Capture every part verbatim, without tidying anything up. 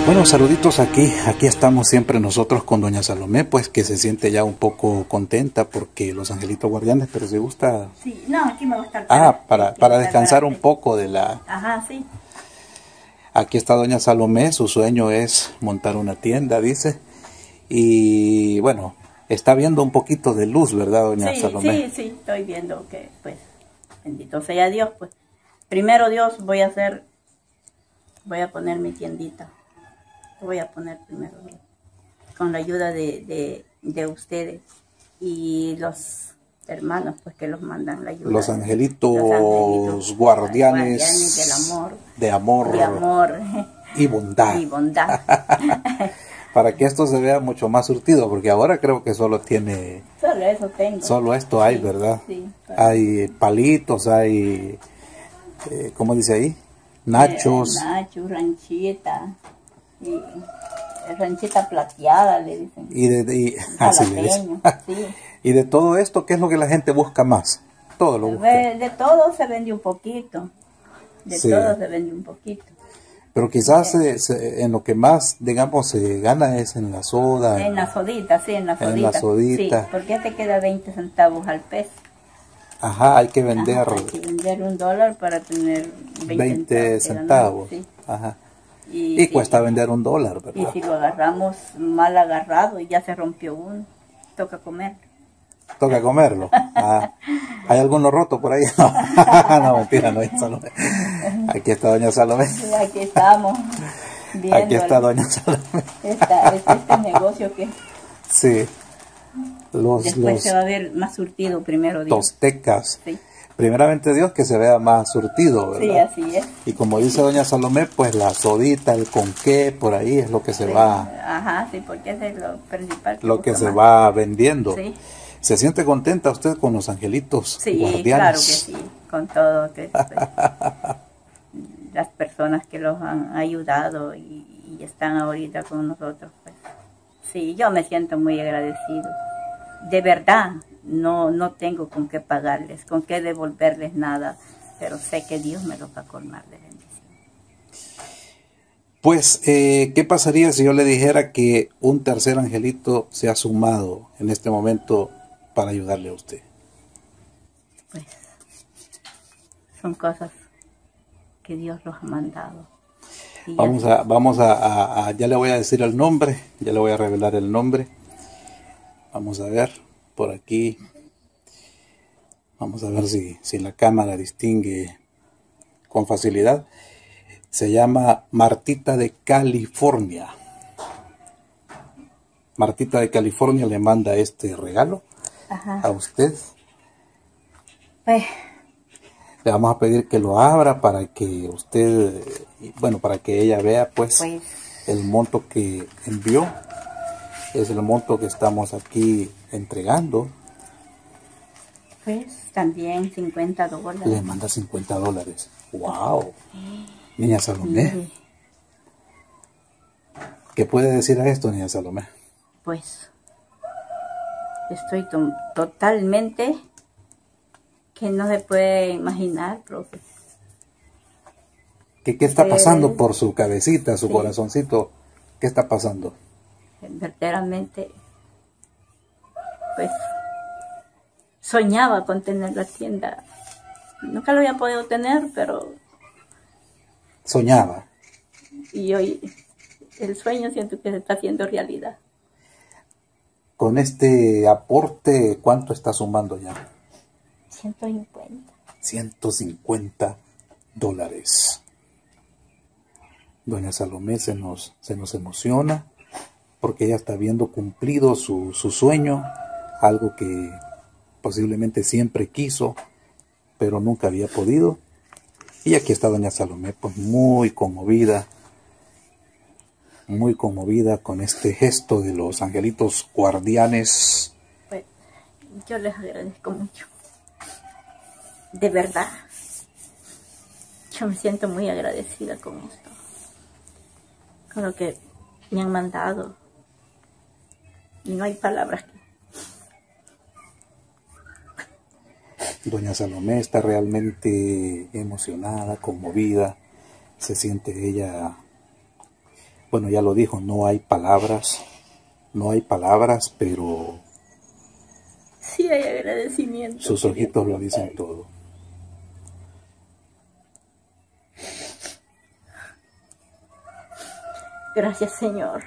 Bueno, saluditos aquí, aquí estamos siempre nosotros con doña Salomé, pues que se siente ya un poco contenta porque los angelitos guardianes, pero si gusta... Sí, no, aquí me gusta el Ah, para, para descansar un poco de la... Ajá, sí. Aquí está doña Salomé, su sueño es montar una tienda, dice, y bueno, está viendo un poquito de luz, ¿verdad, doña sí, Salomé? Sí, sí, estoy viendo que, pues, bendito sea Dios, pues, primero Dios voy a hacer, voy a poner mi tiendita. Voy a poner primero con la ayuda de, de, de ustedes y los hermanos pues que los mandan la ayuda. Los angelitos, los angelitos guardianes, guardianes del amor, de amor, de amor y bondad. Y bondad. Para que esto se vea mucho más surtido, porque ahora creo que solo tiene... Solo eso tengo. Solo esto hay, sí, ¿verdad? Sí, hay palitos, hay... Eh, ¿Cómo dice ahí? Nachos. Eh, nachos, ranchita. Y ranchita plateada, le dicen. Y de, y, así le dicen. Sí. Y de todo esto, ¿qué es lo que la gente busca más? Todo lo busca. De, de todo se vende un poquito. De sí. todo se vende un poquito. Pero quizás se, se, en lo que más, digamos, se gana es en la soda. En, en la sodita, sí, en la sodita. En la sodita. Sí, porque te queda veinte centavos al peso. Ajá, hay que vender. Ajá, hay que vender un dólar para tener veinte, veinte centavos. Sí. Ajá. Y, y cuesta sí, vender un dólar, ¿verdad? Y si lo agarramos mal agarrado y ya se rompió uno, toca comer. Toca comerlo. Ah, ¿hay alguno roto por ahí? No, no mentira, no, Salomé. Aquí está doña Salomé. Sí, aquí estamos. Viendo aquí está doña Salomé. Esta, este, este negocio que... Sí. Los, Después los se va a ver más surtido primero. Dios. Tostecas. Sí. Primeramente Dios que se vea más surtido, ¿verdad? Sí, así es. Y como dice doña Salomé, pues la sodita, el conqué, por ahí es lo que se sí. va... Ajá, sí, porque ese es lo principal. Que lo que se más. va vendiendo. Sí. ¿Se siente contenta usted con los angelitos sí, guardianes? Sí, claro que sí, con todo. Que, pues, las personas que los han ayudado y, y están ahorita con nosotros, pues sí, yo me siento muy agradecido. De verdad, no, no tengo con qué pagarles, con qué devolverles nada, pero sé que Dios me lo va a colmar de bendición. Pues, eh, ¿qué pasaría si yo le dijera que un tercer angelito se ha sumado en este momento para ayudarle a usted? Pues, son cosas que Dios los ha mandado. Y vamos a, vamos a, a, a, ya le voy a decir el nombre, ya le voy a revelar el nombre. Vamos a ver, por aquí, vamos a ver si, si la cámara distingue con facilidad. Se llama Martita de California. Martita de California le manda este regalo. Ajá. A usted. Pues. Le vamos a pedir que lo abra para que usted, bueno, para que ella vea pues, pues. el monto que envió. Es el monto que estamos aquí entregando. Pues también cincuenta dólares. Le manda cincuenta dólares. ¡Wow! Niña Salomé. Sí. ¿Qué puede decir a esto, niña Salomé? Pues estoy to totalmente que no se puede imaginar, profe. ¿Qué, qué está pasando por su cabecita, su sí. corazoncito? ¿Qué está pasando? Verdaderamente, pues, soñaba con tener la tienda. Nunca lo había podido tener, pero... Soñaba. Y hoy el sueño siento que se está haciendo realidad. Con este aporte, ¿cuánto está sumando ya? ciento cincuenta. ciento cincuenta dólares. Doña Salomé se nos, se nos emociona porque ella está viendo cumplido su, su sueño, algo que posiblemente siempre quiso, pero nunca había podido. Y aquí está doña Salomé, pues muy conmovida, muy conmovida con este gesto de los angelitos guardianes. Pues, yo les agradezco mucho. De verdad, yo me siento muy agradecida con esto, con lo que me han mandado. Y no hay palabras que... Doña Salomé está realmente emocionada, conmovida, se siente ella Bueno, ya lo dijo, no hay palabras, no hay palabras, pero sí hay agradecimiento. Sus ojitos lo dicen todo. Gracias, Señor,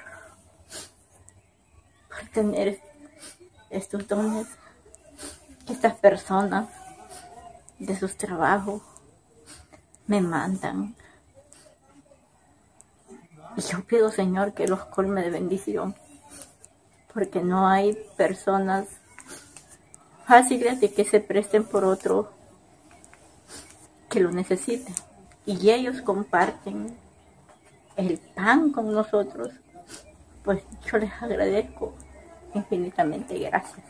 por tener estos dones, que estas personas de sus trabajos me mandan. Y yo pido, Señor, que los colme de bendición, porque no hay personas fáciles de que se presten por otro que lo necesiten. Y ellos comparten el pan con nosotros. Pues yo les agradezco infinitamente. Gracias.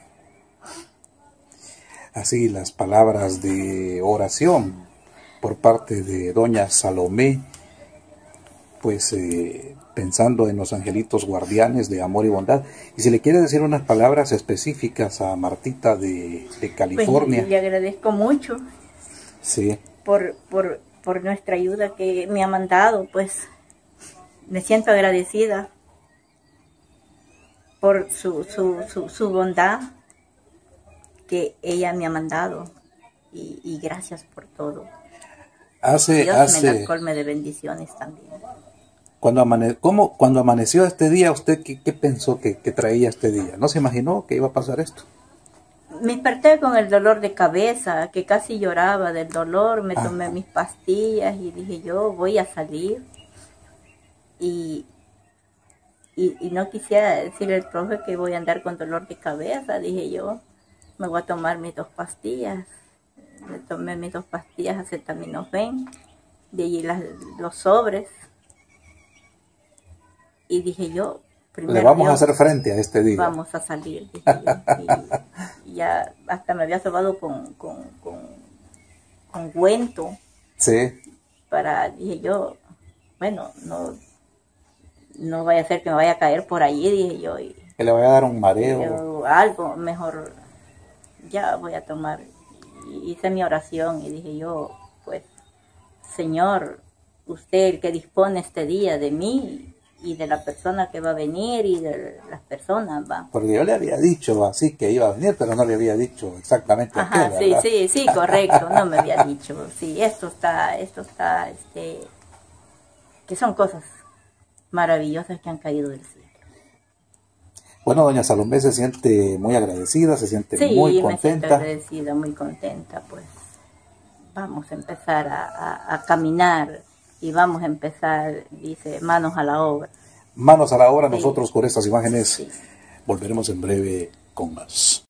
Así las palabras de oración por parte de doña Salomé, pues eh, pensando en los angelitos guardianes de amor y bondad. Y si le quiere decir unas palabras específicas a Martita de, de California. Pues le agradezco mucho, sí, por, por, por nuestra ayuda que me ha mandado. Pues me siento agradecida por su, su, su, su bondad que ella me ha mandado, y, y gracias por todo. Hace, Dios hace, me la colme de bendiciones también. Cuando, amane, ¿cómo, cuando amaneció este día, ¿usted qué, qué pensó que, que traía este día? ¿No se imaginó que iba a pasar esto? Me desperté con el dolor de cabeza, que casi lloraba del dolor. Me tomé Ajá. mis pastillas y dije, yo voy a salir. Y, y, y no quisiera decirle al profe que voy a andar con dolor de cabeza. Dije yo, me voy a tomar mis dos pastillas. Me tomé mis dos pastillas acetaminofén, de allí las, los sobres. Y dije yo, primero le vamos Dios, a hacer frente a este día. Vamos a salir, dije yo. Y, y ya hasta me había sobado con, con, con, con guento. Sí. Para, dije yo, bueno, no, no vaya a ser que me vaya a caer por allí, dije yo. Y, que le vaya a dar un mareo. Yo, algo, mejor ya voy a tomar. Y hice mi oración y dije yo, pues, Señor, usted el que dispone este día de mí y de la persona que va a venir y de las personas, va. Porque yo le había dicho así que iba a venir, pero no le había dicho exactamente a Ajá, qué, sí, ¿verdad? sí, sí, correcto, no me había dicho. Sí, esto está, esto está, este, que son cosas maravillosas que han caído del cielo. Bueno, doña Salomé se siente muy agradecida, se siente sí, muy contenta. Sí, me siento agradecida, muy contenta, pues vamos a empezar a, a, a caminar y vamos a empezar, dice, manos a la obra. Manos a la obra, sí. Nosotros con estas imágenes sí. volveremos en breve con más.